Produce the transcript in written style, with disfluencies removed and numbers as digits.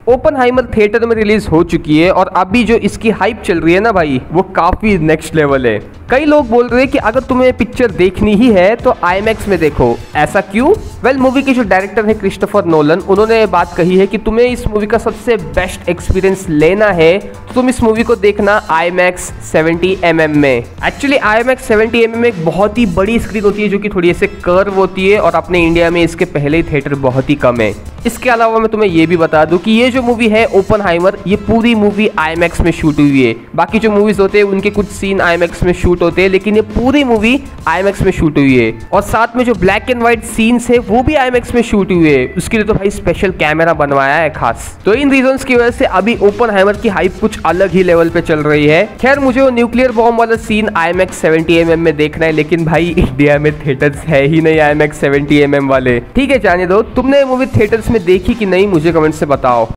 Oppenheimer theatre में release हो चुकी है और अभी जो इसकी हाइप चल रही है ना भाई, वो काफी नेक्स्ट लेवल है। कई लोग बोल रहे हैं कि अगर तुम्हें पिक्चर देखनी ही है तो आईमैक्स में देखो। ऐसा क्यों? वेल, मूवी के जो डायरेक्टर है क्रिस्टोफर नोलन, उन्होंने ये बात कही है कि तुम्हें इस मूवी का सबसे बेस्ट एक्सपीरियंस लेना है तो तुम इस मूवी को देखना IMAX 70mm में। एक्चुअली IMAX 70mm में एक बहुत ही बड़ी स्क्रीन होती है जो कि थोड़ी ऐसे कर्व होती है और अपने इंडिया में इसके पहले ही थिएटर बहुत ही कम है। इसके अलावा मैं तुम्हें ये भी बता दूं कि ये जो मूवी है ओपनहाइमर, ये पूरी मूवी IMAX में शूट हुई है। बाकी जो मूवीज होते हैं उनके कुछ सीन IMAX में शूट होते हैं, लेकिन ये पूरी मूवी IMAX में शूट हुई है। और साथ में जो ब्लैक एंड व्हाइट सीन्स है वो भी IMAX में शूट हुई है। उसके लिए तो भाई स्पेशल कैमरा बनवाया है खास। तो इन रीजंस की वजह से अभी ओपनहाइमर की हाइप कुछ अलग ही लेवल पे चल रही है। खैर, मुझे वो न्यूक्लियर बॉम्ब वाला सीन IMAX 70mm में देखना है, लेकिन भाई इंडिया में थिएटर्स है ही नहीं IMAX 70mm वाले। ठीक है, जाने दो। तुमने मूवी थिएटर्स में देखी कि नहीं, मुझे कमेंट से बताओ।